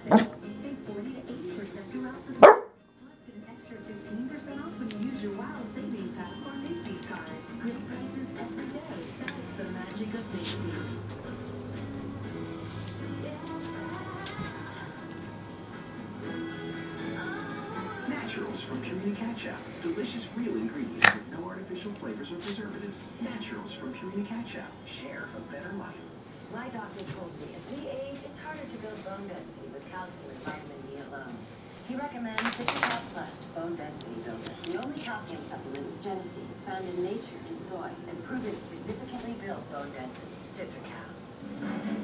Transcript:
sale. Save 40 to 80% throughout the store. Plus, get an extra 15% off when you use your WOW Savings Pass on Macy's card. Great prices every day. That's the magic of Macy's. Naturals from Purina Catch-Up. Delicious real ingredients with no artificial flavors or preservatives. Naturals from Purina Catch-Up. Share a better life. My doctor told me as we age, it's harder to build bone density with calcium and vitamin D alone. He recommends Citrical Plus Bone Density Builder, the only calcium supplement with Geneseed found in nature and soy, and proven to significantly build bone density. Citrical.